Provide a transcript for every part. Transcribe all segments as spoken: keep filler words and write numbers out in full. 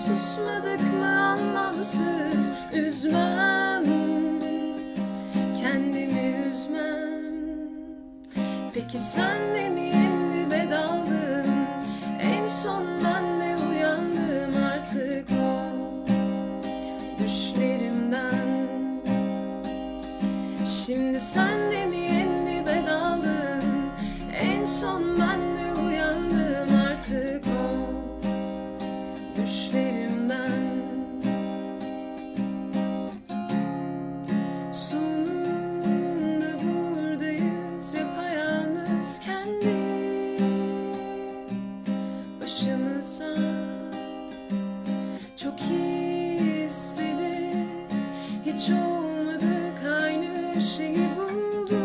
susmadık mı anlamsız, üzmem, kendimi üzmem. Peki sen de mi yendi ve daldın? En son ben de uyandım artık o düşlerimden. Şimdi sen de mi yendi ve daldın? En son ben de uyandım artık o düşlerimden. Sonunda buradayız, yapayalnız kendi başımıza. Çok iyi hissedilir, hiç olmadık, aynı şeyi bulduk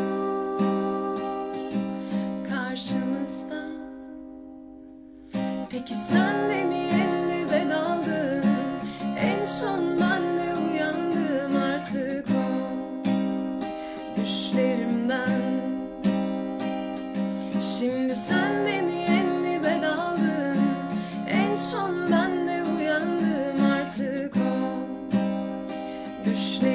karşımızda. Peki sen de mi yendi ve daldın? En son ben de uyandım artık o düşlerimden. Şimdi sen de mi yendi ve daldın? En son ben de uyandım artık o düşlerimden.